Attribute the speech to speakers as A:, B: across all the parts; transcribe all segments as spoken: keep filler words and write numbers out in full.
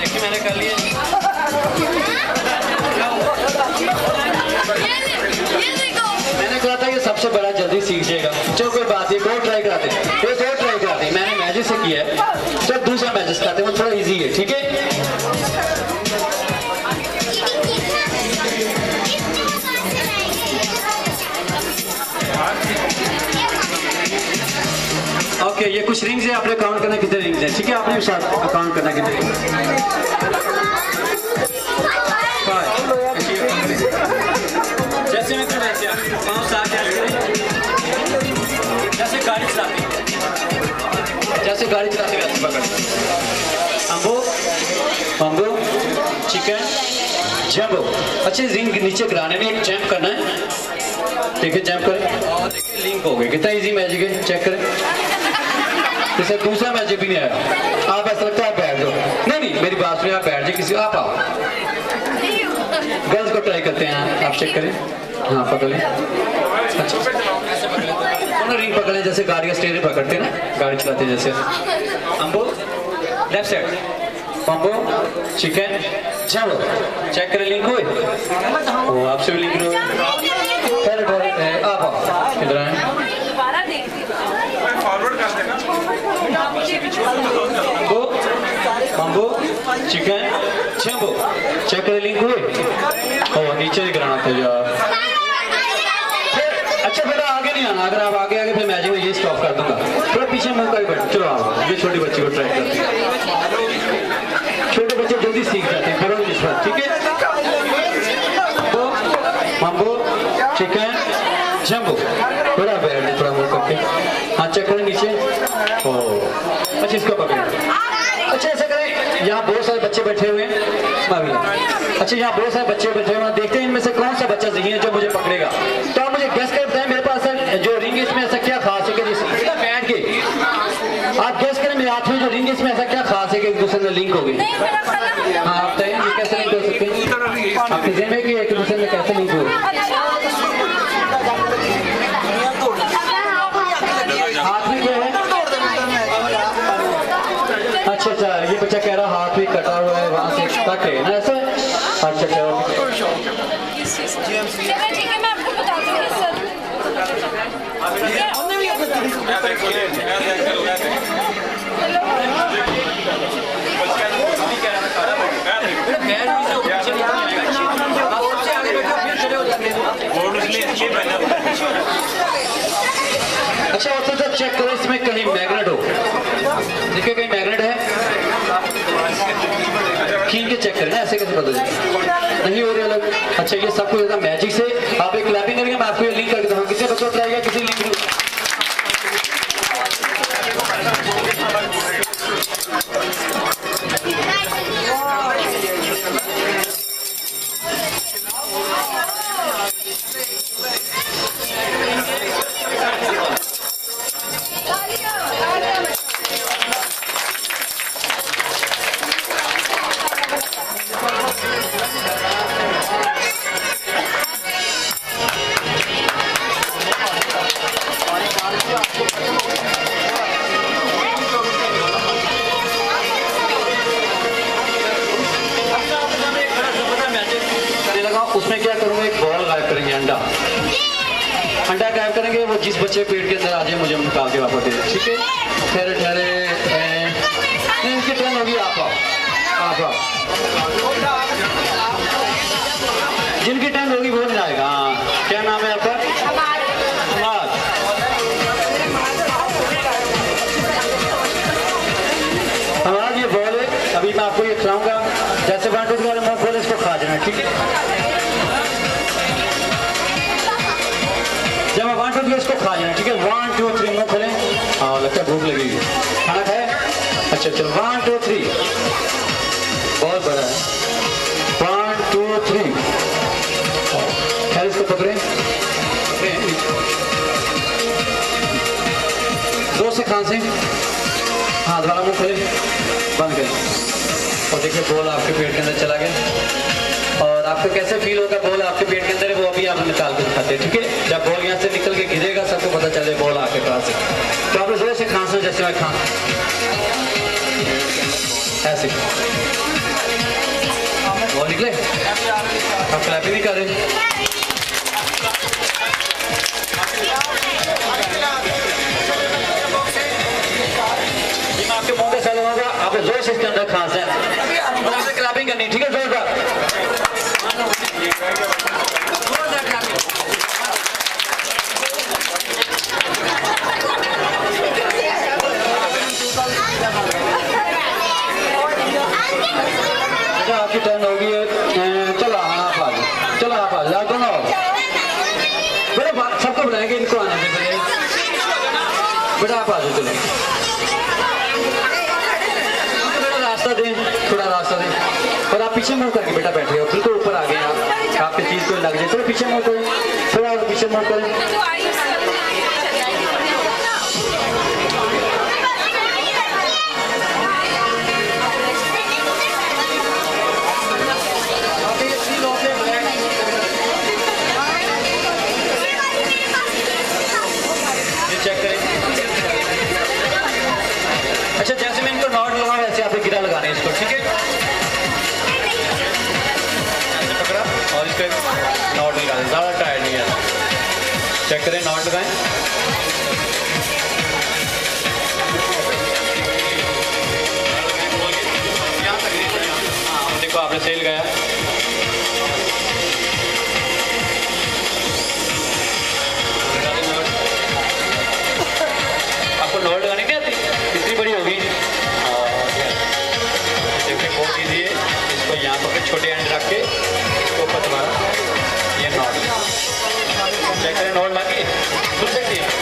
A: देखिए मैंने कर लिया। मैंने कहा था ये सबसे बड़ा जल्दी सीख जाएगा। चलो कोई बात नहीं, और ट्राई कराते हैं, एक और ट्राई कराते हैं। मैंने मैजिक से किया है, चलो दूसरा मैजिक कराते हैं, वो थोड़ा इजी है। ठीक है, ओके, ये कुछ रिंग्स है, आपने काउंट करना कितने रिंग्स हैं। ठीक है, आपने साथ काउंट करना कितने। जैसे मैं तो वैसे पाँव सात जैसे गाड़ी चलाते जैसे गाड़ी चलाते वैसे पकड़। अम्बो अम्बो चिकन जंबो। अच्छे रिंग नीचे गिराने में एक जंप करना है। देखिए जंप करें और देखिए लिंक हो गया। कितना इजी मैजिक है, चेक करें। जैसे दूसरा मैजिक भी नहीं आया। आप ऐसा लगता है आप बैठ जाओ। नहीं नहीं मेरी बात सुनिए, आप बैठ जाए किसी, आप आओ। गर्ल्स को ट्राई करते हैं, आप चेक करें। हाँ पकड़े, अच्छा दोनों रिंग पकड़े जैसे गाड़ी का स्टीयरिंग पकड़ते हैं ना, गाड़ी चलाते जैसे। अम्बो लेफ्ट साइड, पंबो चिकन जाओ, चेक करें लिंक हुए। वो आपसे भी लिंक हुए। आप आओ इधर आए। पंबो चिकन जंबो, चेक करें लिंक हुए। और नीचे ही गिराना था यार। अच्छा बेटा आगे नहीं आना, अगर आप आगे आगे फिर मैजिक में ये स्टॉप कर दूंगा। थोड़ा पीछे मुंह कर बैठ। चलो आओ, ये छोटी बच्ची को ट्राई करते हैं। छोटे बच्चे जल्दी सीख जाते हैं, करो इस बार। ठीक है, पंबो चिकन जंबो, थोड़ा बैठ थोड़ा मुंह करके। हाँ चेक करें नीचे। ओ अच्छा इसको पकड़े। अच्छा ऐसा करें, यहाँ बहुत सारे बच्चे बैठे हुए हैं। अच्छा यहाँ बहुत सारे बच्चे बैठे हुए हैं, देखते हैं इनमें से कौन सा बच्चा सही है जो मुझे पकड़ेगा। तो आप मुझे गेस कर बताएं मेरे पास जो रिंग इसमें ऐसा क्या खास है कि जिसमें बैठ के आप गेस करें मेरे हाथ में जो रिंग इसमें ऐसा क्या खास है कि एक दूसरे में लिंक हो गई। हाँ आप बताइए ये कैसे लिंक हो सकते हैं आपके ज़हन में कि एक दूसरे में कैसे लिंक हो। हाथ में क्या है? अच्छा अच्छा ये बच्चा कह रहा हाथ भी कटा हुआ है, वहाँ से कट है ना ऐसा। अच्छा अच्छा
B: ठीक है मैं आपको बताती हूँ सर।
A: अच्छा और तो चेक करो इसमें कहीं मैग्नेट हो। देखिए कहीं मैग्नेट है, खींच के चेक करें ना, ऐसे कैसे बदल नहीं हो रही अलग। अच्छा ये सब कुछ मैजिक से आप एक क्लैपिंग करेंगे, मैं आपको ये लिंक करके दूंगा। किसी बच्चों को ट्राई किया किसी लिंक। उसमें क्या करूँगा, एक बॉल गायब करेंगे, अंडा अंडा गायब करेंगे। वो जिस बच्चे पेट के अंदर आ जाए मुझे निकाल के वापस दे। ठीक है ठहरे ठहरे इनकी टर्न होगी। आप आओ आप आओ, जिनकी टर्न होगी वो नहीं आएगा। हाँ क्या नाम है आपका? हमारा ये बॉल है, अभी मैं आपको ये खिलाऊंगा। जैसे वन टू थ्री वाले मुंह खोले इसको खा जाना। ठीक है जब मैं वन टू थ्री इसको खा जाना। ठीक है वन टू थ्री मुंह खोलें। हाँ लगता है भूख लगेगी, खाना खाए। अच्छा चलो वन टू थ्री, बहुत बड़ा है। वन टू थ्री, खैर इसको पकड़े दो से खांसे। हाँ दोबारा मुंह खोले, बंद करें। और देखिए बॉल आपके पेट के अंदर चला गया। और आपको कैसे फील होगा, बॉल आपके पेट के अंदर है वो अभी आप निकाल के दिखाते हैं। ठीक है जब बॉल यहाँ से निकल के गिरेगा सबको पता चले बॉल आपके पास है। तो आप जोर से खांसो, जैसे मैं खां ऐसे वो निकले आप क्लैपिंग नहीं कर रहे। आपके मुंह पे सर होगा, आपको जोर से इसके अंदर खांस है और आपने क्लैपिंग करनी, ठीक है? जोरदार आपकी टर्न होगी है। चलो हाँ आप आ जाओ, चलो आप आ जाओ दोनों। बेटा सबको बुलाएंगे, इनको आने से पहले बेटा आप आ जाओ। चलो बेटा रास्ता दें, थोड़ा रास्ता दें और आप पीछे मुँह करके बेटा बैठे हो, बिल्कुल ऊपर आ गए आप, आपकी चीज़ को लग जाए। थोड़ा पीछे मुँह करें, थोड़ा और पीछे मुँह करें। अच्छा जैसे मैं इनको नॉट लगा वैसे आप गिरा लगाने इसको, ठीक है? पकड़ा और इसको नॉट लगा दें, ज़्यादा टायर्ड नहीं है। चेक करें, नॉट लगाएं। हाँ देखो आपने सेल गया। आपको नॉट लगानी नहीं आती, इतनी बड़ी होगी। देखिए बहुत ईजी है। इसको यहाँ पर छोटे एंड रख के इसको ऊपर दोबारा ये नॉट चेक करें, नॉट लगी खुल सकती है।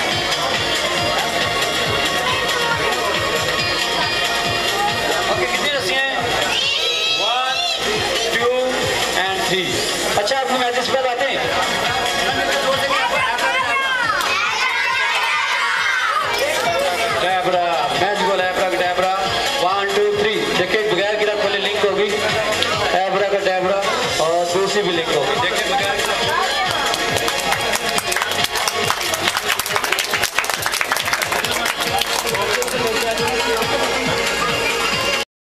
A: ओके कितनी रस्सियाँ हैं? One two and three. अच्छा आपको मैसेज पे